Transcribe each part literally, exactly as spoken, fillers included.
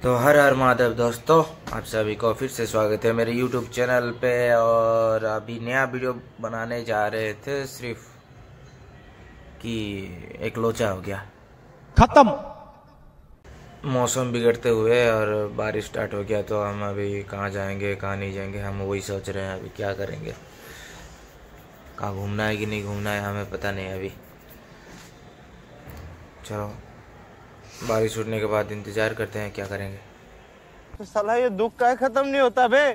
तो हर हर महादेव दोस्तों, आप सभी को फिर से स्वागत है मेरे यूट्यूब चैनल पे। और अभी नया वीडियो बनाने जा रहे थे, सिर्फ कि एक लोचा हो गया खत्म। मौसम बिगड़ते हुए और बारिश स्टार्ट हो गया। तो हम अभी कहाँ जाएंगे कहाँ नहीं जाएंगे, हम वही सोच रहे हैं अभी क्या करेंगे। कहाँ घूमना है कि नहीं घूमना है हमें पता नहीं अभी। चलो बारिश छूटने के बाद इंतजार करते हैं क्या करेंगे। तो साला ये दुख का खत्म नहीं होता बे।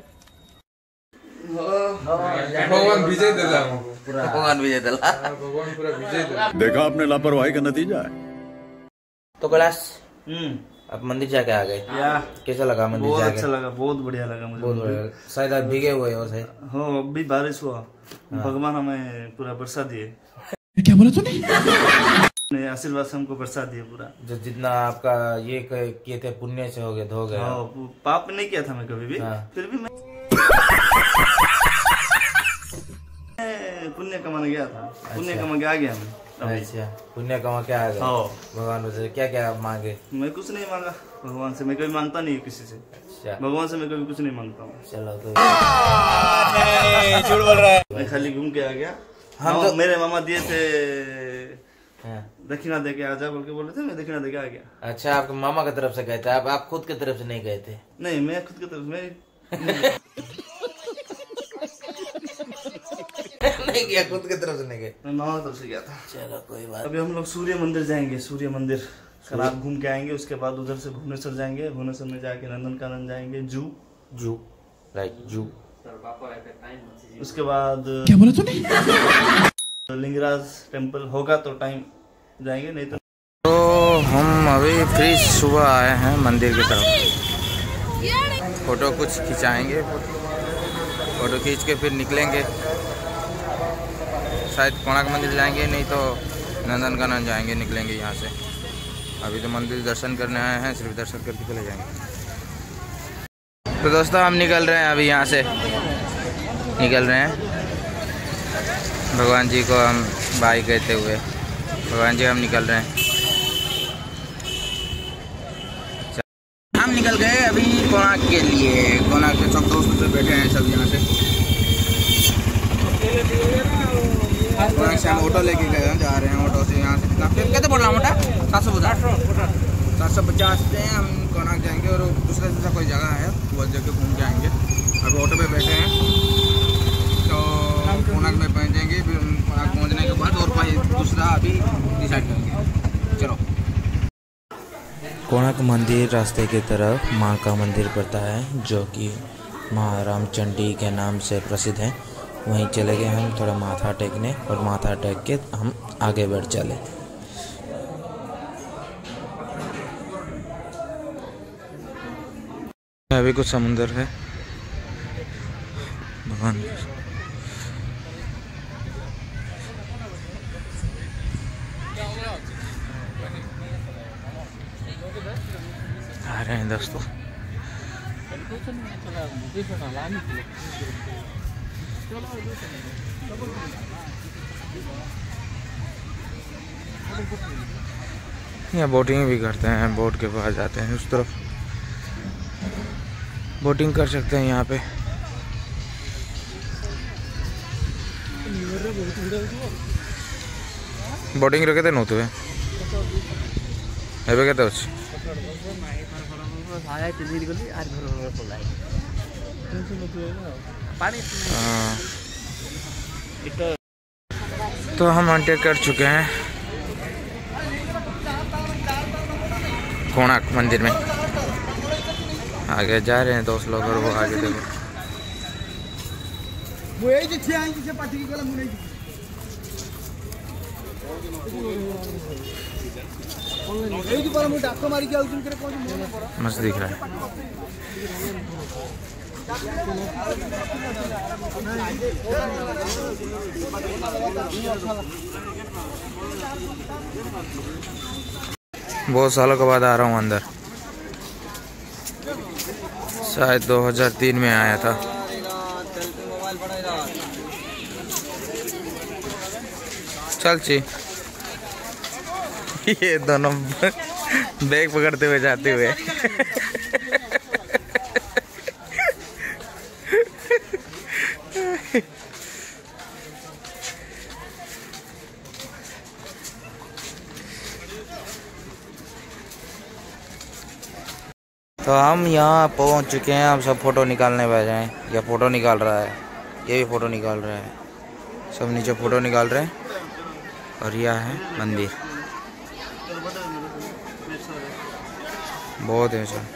भगवान विजय दिला पूरा भगवान विजय दिला भगवान पूरा विजय दिला। देखा आपने लापरवाही का नतीजा है। तो कैलाश हम्म अब मंदिर जाके आ गए, कैसा लगा मंदिर बहुत जाके? अच्छा लगा, बहुत बढ़िया लगा मुझे। बहुत बढ़िया। शायद आप भीगे हुए हो सही। हाँ अभी बारिश हुआ, भगवान हमें पूरा बरसा दिए। क्या बोला तूने? आशीर्वाद से हमको बरसा दिए पूरा। जो जितना आपका ये किए थे पुण्य से हो गए धो गए। हाँ पाप नहीं किया था मैं कभी भी, हाँ। फिर भी मैं पुण्य कमाने गया था। पुण्य कमा के आ गया मैं। अच्छा पुण्य कमा क्या आ गया? हाँ भगवान से क्या क्या मांगे? मैं कुछ नहीं मांगा भगवान से, मैं कभी मांगता नहीं किसी से। अच्छा भगवान से मैं कभी कुछ नहीं मांगता हूँ। चलो तो झूठ बोल रहा है। मैं खाली घूम के आ गया। हम हाँ, तो मेरे मामा दिए थे हाँ। दक्षिणा दे के आजा बोल के बोले थे, मैं दक्षिणा दे के आ गया। अच्छा आपके मामा की तरफ से गए थे, आप आप खुद की तरफ से नहीं गए थे? नहीं मैं खुद की तरफ मैं नहीं किया, खुद की तरफ से नहीं गए, मैं मामा की तरफ से गया था। चलो कोई बात। अभी हम लोग सूर्य मंदिर जाएंगे। सूर्य मंदिर कल रात घूम के आएंगे, उसके बाद उधर से भुवनेश्वर जाएंगे। भुवनेश्वर में जाके नंदनकानन जाएंगे, जू जू राइट जू। उसके बाद क्या बोला तूने? लिंगराज टेम्पल होगा तो टाइम जाएंगे, नहीं तो तो हम अभी फिर सुबह आए हैं मंदिर की तरफ। फोटो कुछ खिंचाएंगे, फोटो खींच के फिर निकलेंगे। शायद कोणार्क मंदिर जाएंगे, नहीं तो नंदनकानन जाएंगे, निकलेंगे यहाँ से। अभी तो मंदिर दर्शन करने आए हैं, सिर्फ दर्शन करके चले जाएंगे। तो दोस्तों हम निकल रहे हैं अभी यहाँ से, निकल रहे हैं। भगवान जी को हम बाय कहते हुए, भगवान जी हम निकल रहे हैं। हम निकल गए अभी कोणार्क के लिए। कोणार्क के सब दोस्त से बैठे हैं सब यहाँ से। कोणार्क से हम ऑटो लेके गए हैं, जा रहे हैं ऑटो से यहाँ से। कितने बोल रहा हूँ मोटा? सात सौ पचास सात सौ पचास से हम कोणार्क जाएंगे और दूसरा दूसरा कोई जगह है वो जगह घूम के आएंगे। अभी ऑटो पे बैठे हैं तो कोणार्क में पहुँचेंगे, फिर कोणार्क पहुँचने के बाद और कोई दूसरा अभी डिसाइड करेंगे। चलो कोणार्क मंदिर रास्ते की तरफ माँ का मंदिर पड़ता है, जो कि माँ रामचंडी के नाम से प्रसिद्ध है। वहीं चले गए हम थोड़ा माथा टेकने, और माथा टेक के हम आगे बढ़ चले। अभी कुछ समुंदर है भगवान। आ रहे हैं दोस्तों। यहाँ बोटिंग भी करते हैं, बोट के पास जाते हैं, उस तरफ बोटिंग कर सकते हैं यहाँ पे। बोटिंग रखे थे नौते ଏବେ କେତେ ଅଛି? तो हम एंटर कर चुके हैं कोणार्क मंदिर में। आगे जा रहे हैं दोस्त लोग, और वो आगे देखो। मस्त दिख रहा है। बहुत सालों के बाद आ रहा हूँ अंदर। शायद दो हज़ार तीन में आया था। चल ची ये दोनों बैग पकड़ते हुए जाते हुए तो हम यहाँ पहुँच चुके हैं। हम सब फ़ोटो निकालने बैठे हैं। यह फ़ोटो निकाल रहा है, ये भी फ़ोटो निकाल रहा है, सब नीचे फ़ोटो निकाल रहे हैं। और यह है मंदिर, बहुत है सर।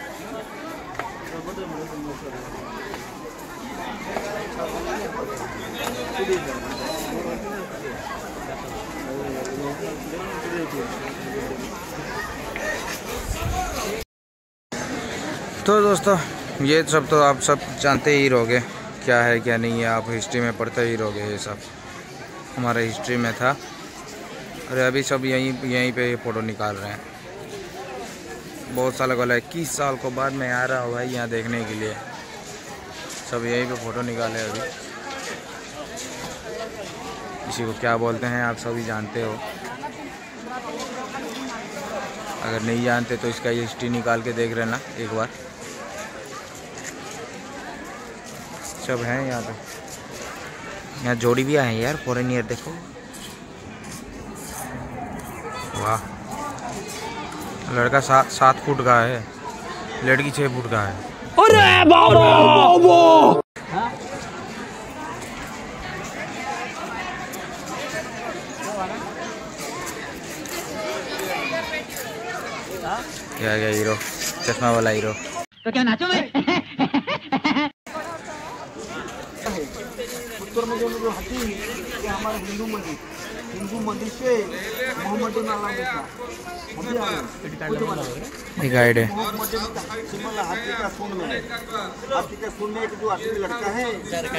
तो दोस्तों ये सब तो आप सब जानते ही रहोगे क्या है क्या नहीं है, आप हिस्ट्री में पढ़ते ही रहोगे। ये सब हमारा हिस्ट्री में था। और अभी सब यहीं यहीं पे ये फ़ोटो निकाल रहे हैं। बहुत साल वाला इक्कीस साल को बाद मैं आ रहा हूँ भाई यहाँ देखने के लिए। सब यहीं पे फ़ोटो निकाले अभी। इसी को क्या बोलते हैं आप सभी जानते हो। अगर नहीं जानते तो इसका हिस्ट्री निकाल के देख लेना एक बार। सब हैं यहाँ पे। यहाँ जोड़ी भी आए हैं यार, फॉरेनियर देखो। वाह, लड़का सात सात फुट का है, लड़की छः फुट का है। अरे बाबा क्या क्या हीरो, चश्मा वाला हीरो। तो क्या नाचो मैं? उत्तर में जो जो हाथी ये हमारे हिंदू मंदिर हिंदू मंदिर से मोहम्मदी नाला देखा गाइड है। सिमल हाथी का सूंड में हाथी का सूंड में एक जो असली लड़का है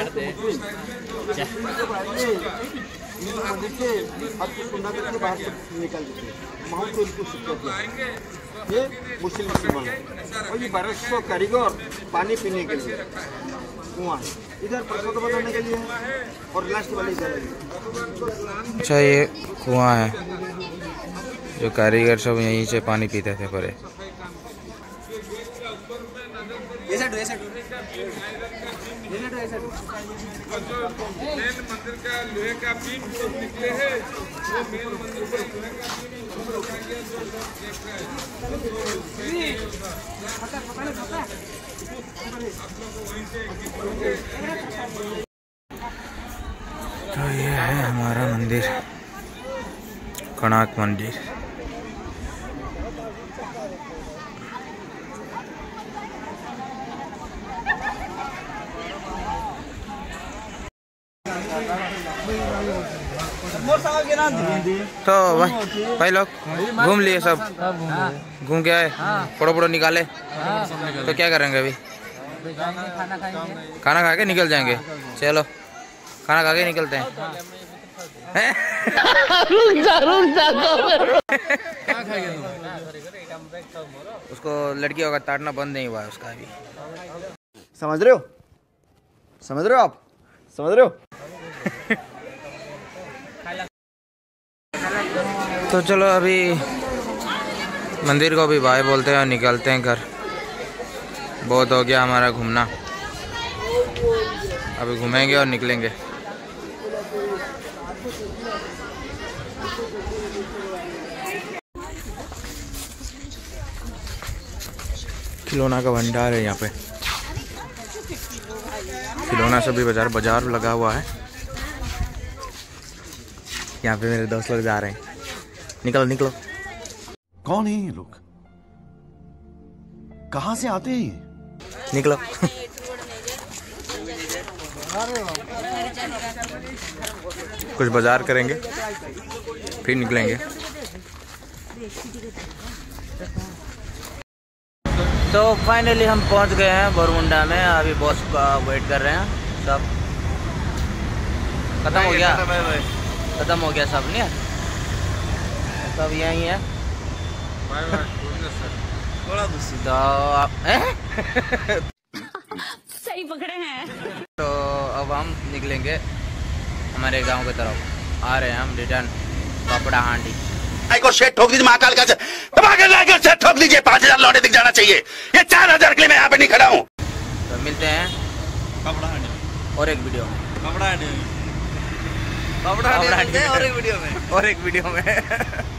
हिंदू मंदिर से हाथी सुंदर करके बाहर से निकल देते वहाँ को इनको शिक्षा दिया। ये मुस्लिम सिमल है और ये बारह सौ कारीगर पानी पीने के लिए कुआं है, इधर प्रसाद बनाने के लिए और लास्ट वाले इधर। अच्छा ये कुआं है जो कारीगर सब यहीं से पानी पीते थे परे। मेन मंदिर का लोहे का बीम जो निकले है वो मेन मंदिर से लोहे का बीम तो ये है हमारा मंदिर, कोणार्क मंदिर। तो भाई भाई लोग घूम लिए सब, घूम के आए, फोटो फोटो निकाले। तो क्या करेंगे अभी? खाना खा के निकल जाएंगे। चलो खाना खा के निकलते हैं। रुक जा रुक जा उसको लड़कियों का ताड़ना बंद नहीं हुआ है उसका अभी। समझ रहे हो समझ रहे हो आप समझ रहे हो। तो चलो अभी मंदिर को भी बाय बोलते हैं और निकलते हैं घर। बहुत हो गया हमारा घूमना, अभी घूमेंगे और निकलेंगे। खिलौना का भंडार है यहाँ पे। खिलौना सभी बाजार बाजार लगा हुआ है। यहाँ पे मेरे दोस्त लोग जा रहे हैं। निकलो निकलो। कौन है ये लोग? कहाँ से आते हैं? निकलो। कुछ बाजार करेंगे फिर निकलेंगे। तो फाइनली हम पहुंच गए हैं बोरमुंडा में। अभी बॉस का वेट कर रहे हैं सब। खत्म हो गया खत्म हो गया सब नहीं, सब यहीं है। तो आप सही पकड़े हैं। तो अब हम निकलेंगे हमारे गांव की तरफ। आ रहे हैं हम रिटर्न पापड़ा हांडी। को शेड ठोक दीजिए, महाकाल का शेड ठोक दीजिए। पाँच हजार लौटे दिख जाना चाहिए। ये चार हजार के लिए मैं यहाँ पे नहीं खड़ा हूँ। तो मिलते हैं और एक वीडियो में। कपड़ा और एक वीडियो में और एक वीडियो में